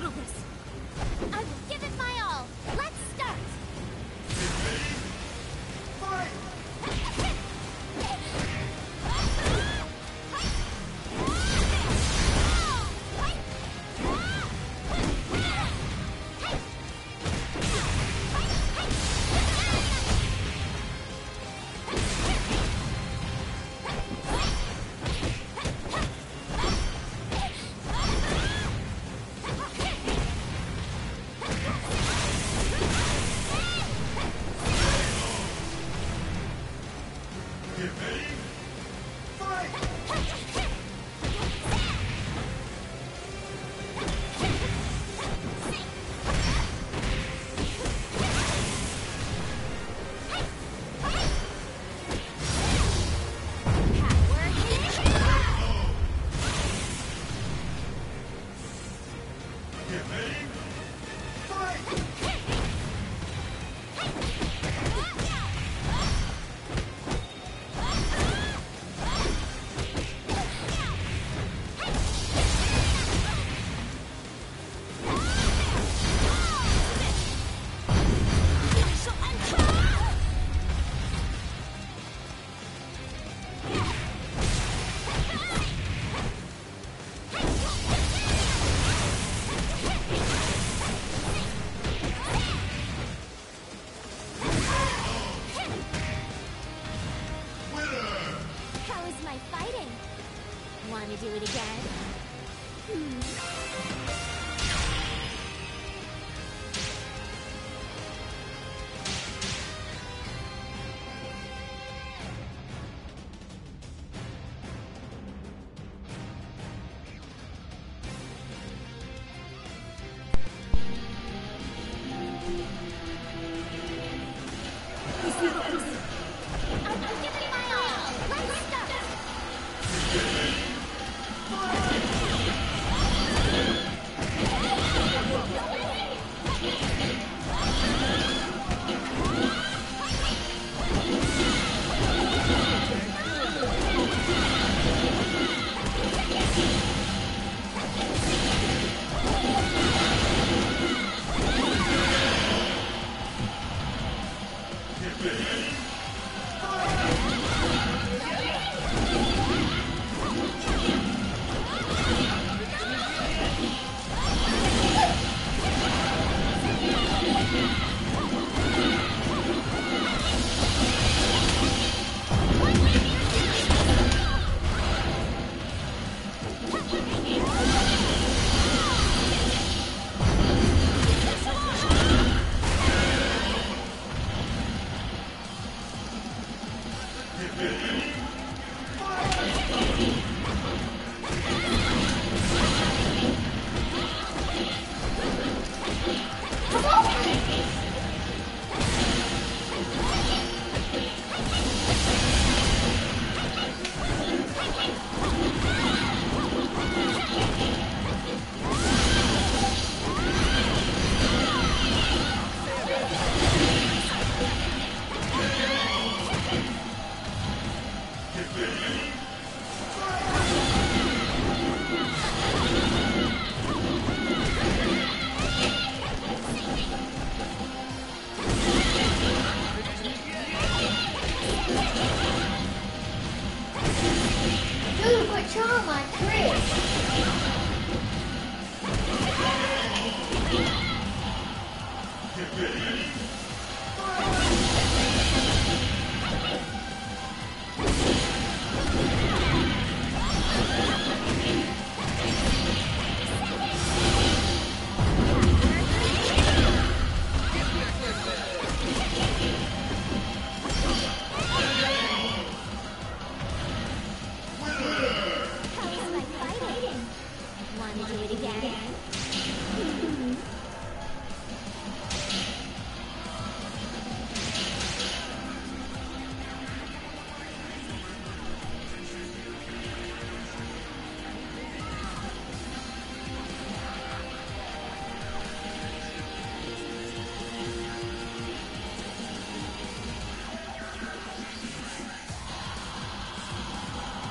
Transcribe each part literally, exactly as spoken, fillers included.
settle this. I will give it my all. Let's start. Fight! Want to do it again? Hmm.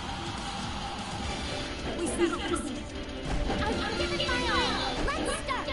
I'll give it my all. Let's start.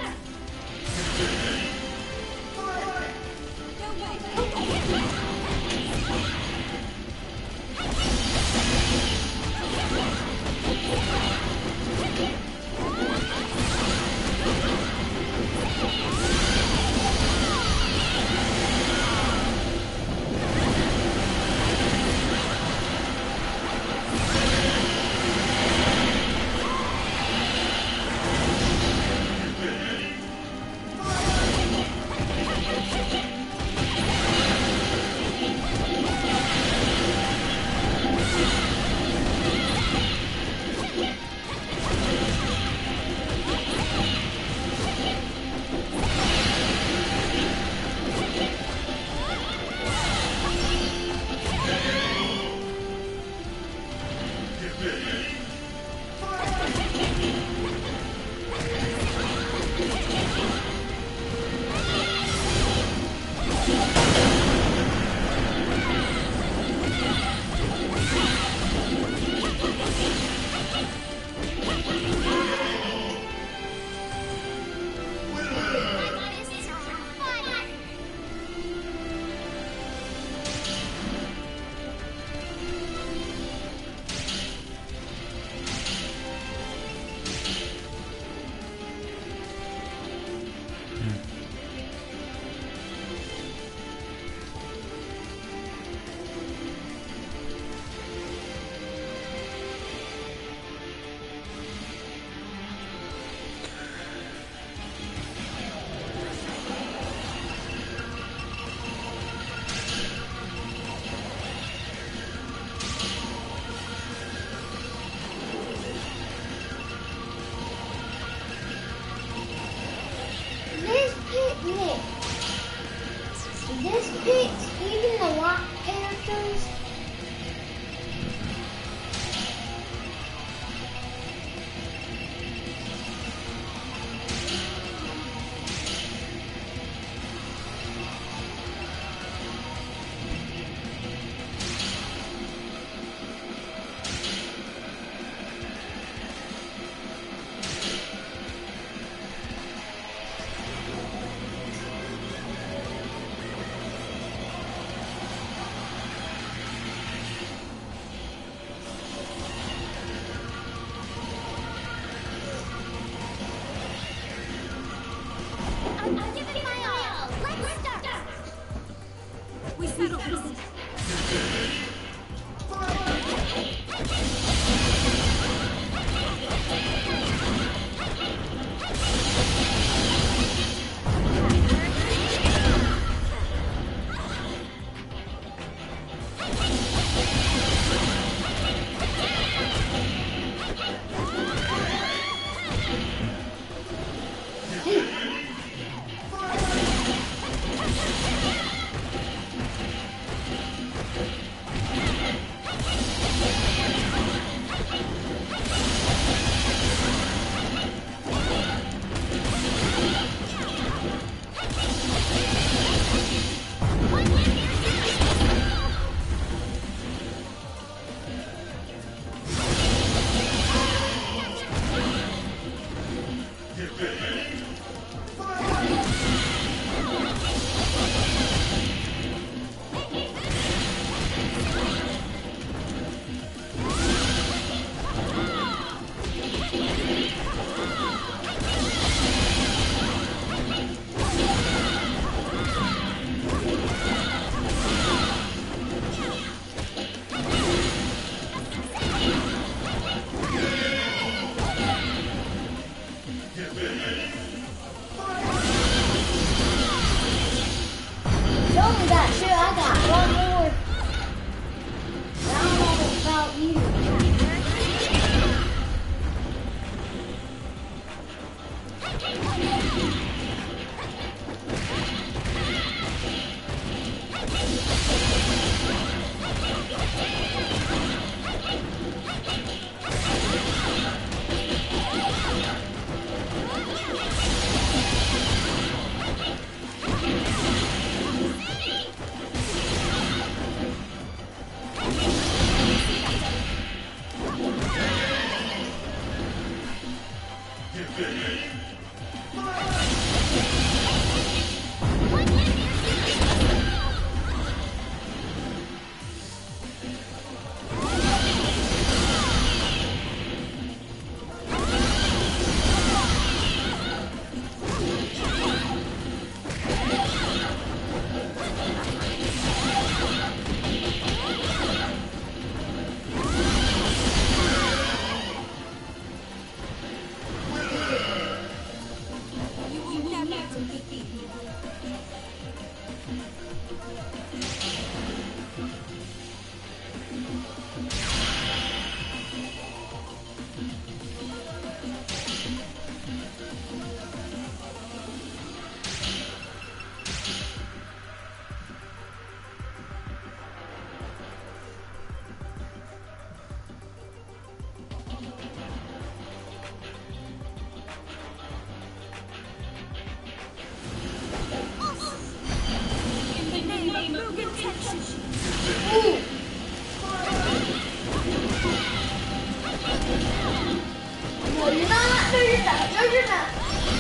you're not. No, you're not.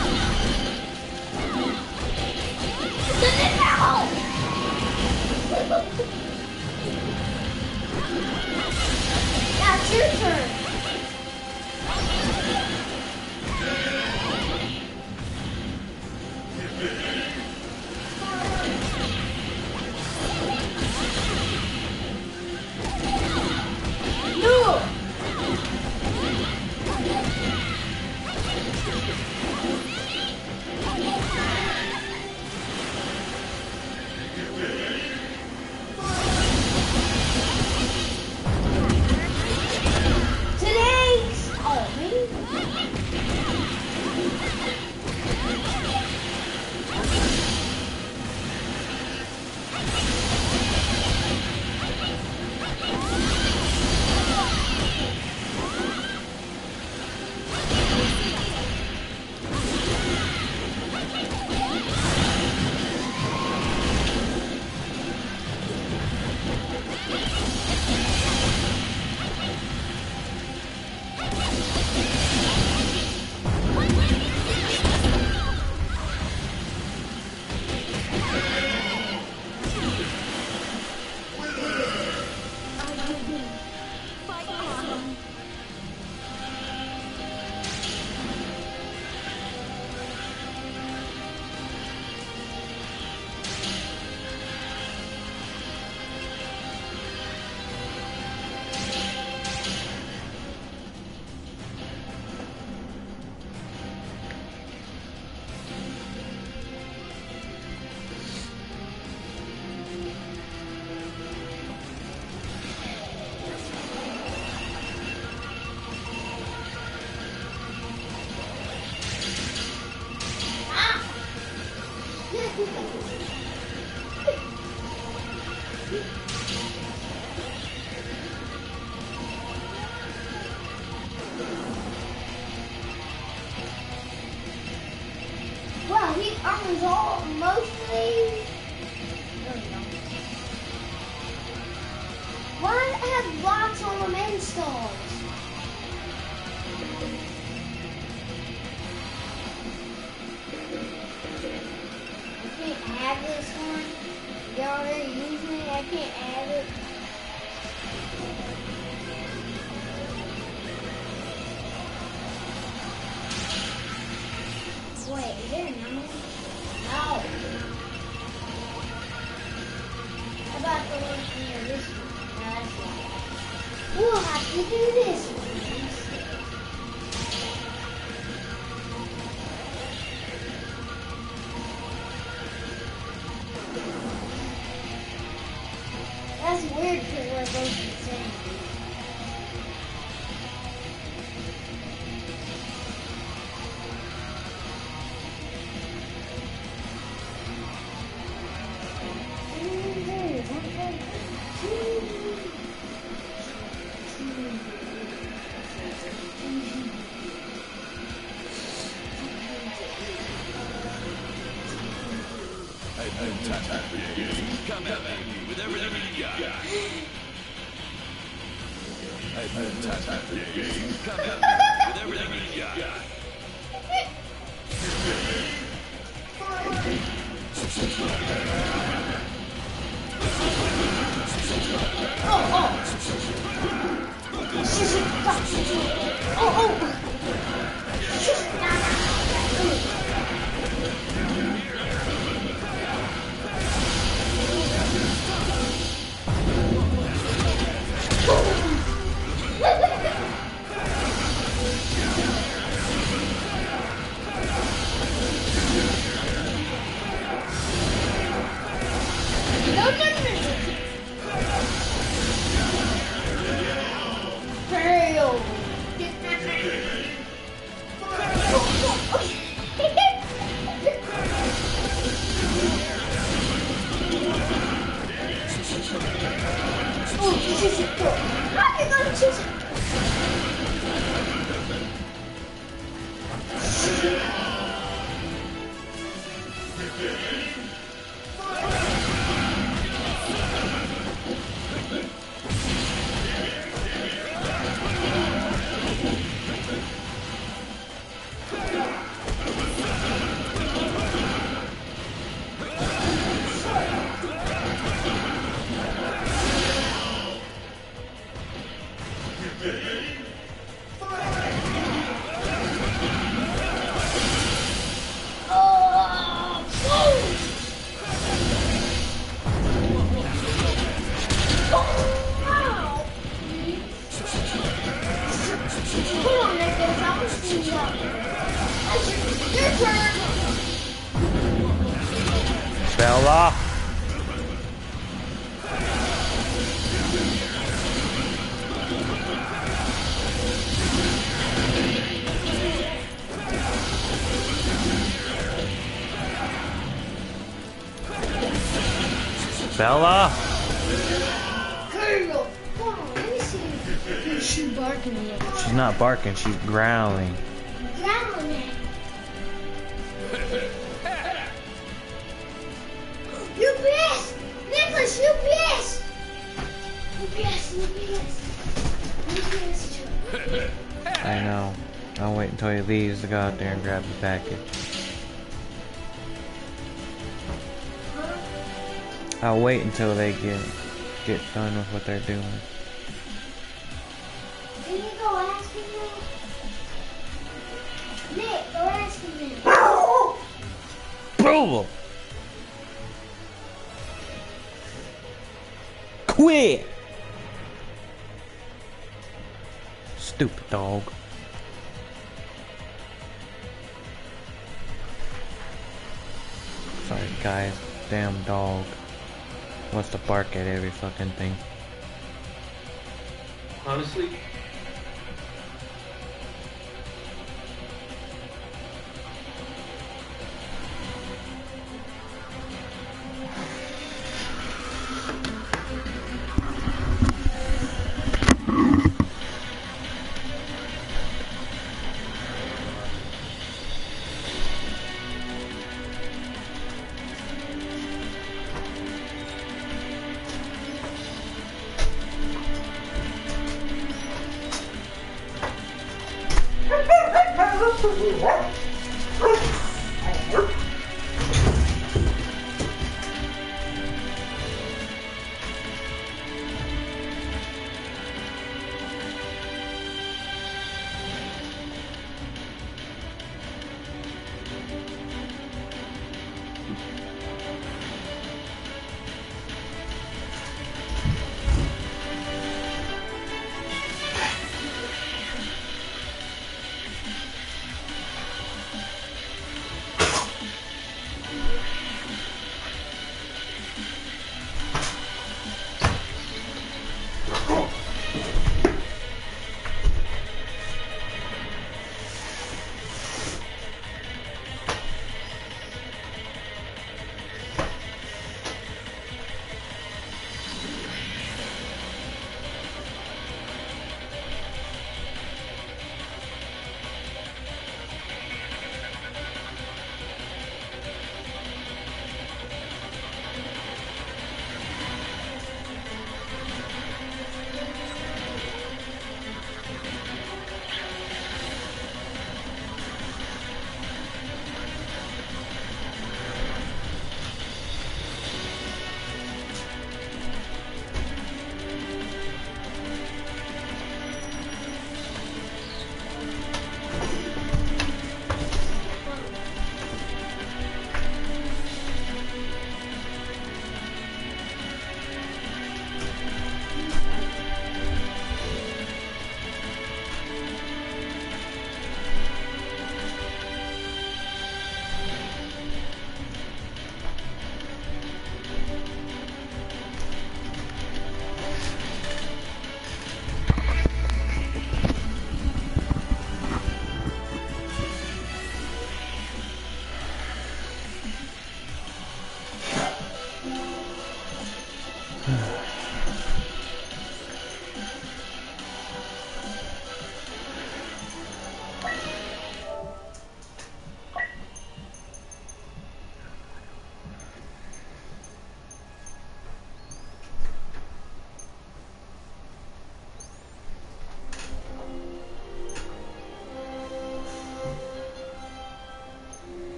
No! Yeah, it's your turn. No! Today's oh me. Well, he earns all mostly. Why have blocks on the installs? I can't have this one. You're already using it. I can't have it. Wait, is there a number? No. How about the one near this one? No, that's why. We'll have to do this one. That's weird because we're both the same. Come at me with everything you got. Come at me with everything you got. Oh, oh. Oh, oh. No, no, no. Fail. Bella. Bella. Colonel, hold on, let me see. Is she barking yet? She's not barking, she's growling. Growling. U P S! Nicholas, U P S! U P S, U P S. U P S truck. I know. I'll wait until he leaves to go out there and grab the package. Huh? I'll wait until they get get done with what they're doing. Can you go ask him now? Nick, go ask him now. Bro! Quit! Stupid dog. Sorry guys, damn dog wants to bark at every fucking thing. Honestly,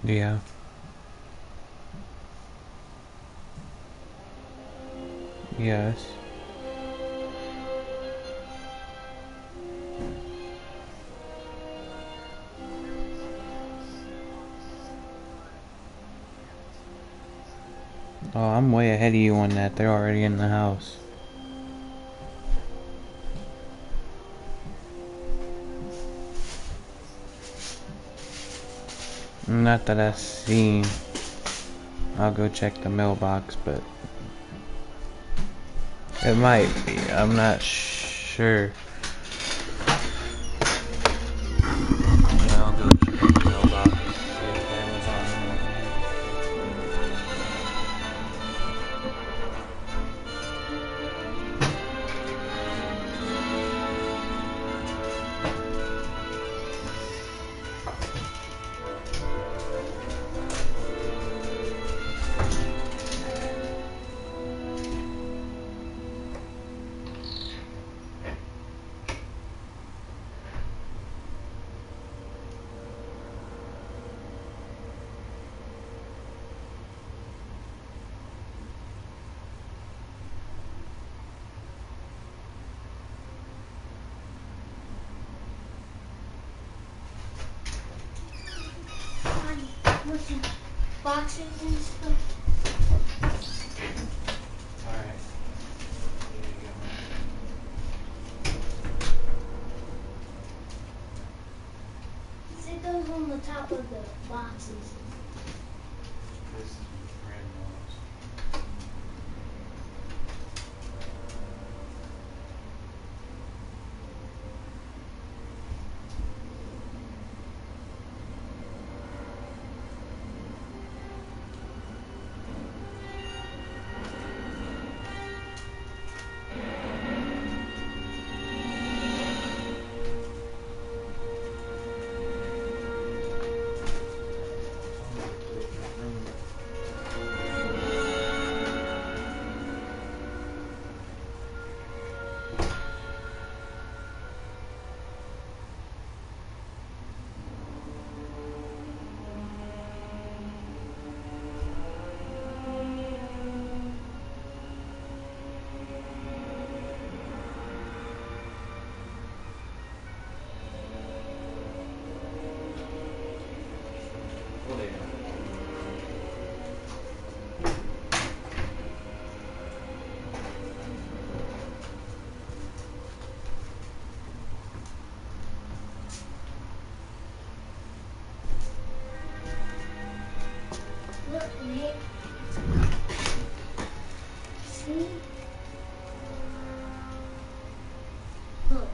Yeah. Yes. Oh, I'm way ahead of you on that. They're already in the house. Not that I've seen. I'll go check the mailbox, but it might be. I'm not sure. I'll go check the mailbox. See if Amazon. With some boxes and stuff. Alright. Sit those on the top of the boxes. This is grandma's. Look, Nick. See? Look.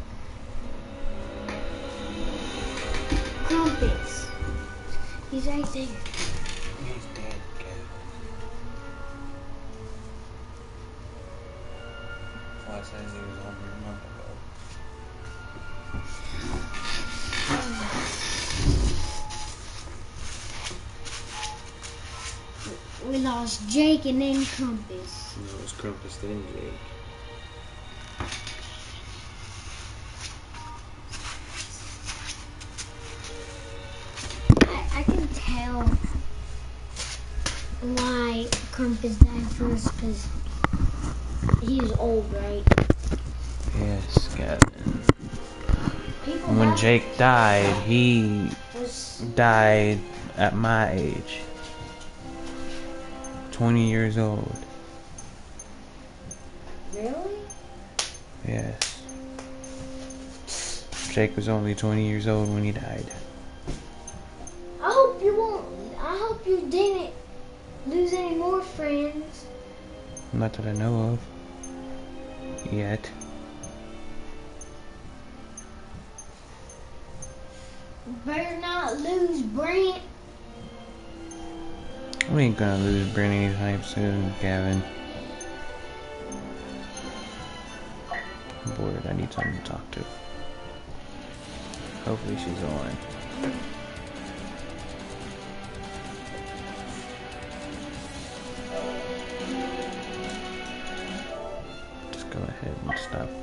Compass. He's right there. He's dead, Kevin. Well, it says he was over a month ago. We lost Jake and then Compass. No, it was Compass then Jake. I, I can tell why Compass died first because he was old, right? Yes, Kevin. People When back Jake died, he was died at my age. twenty years old. really? Yes. Jake was only twenty years old when he died. I hope you won't. I hope you didn't lose any more friends. Not that I know of. Yet. Better not lose Brent. We ain't gonna lose Brent anytime soon, Gavin. I'm bored. I need someone to talk to. Hopefully she's on. Just go ahead and stop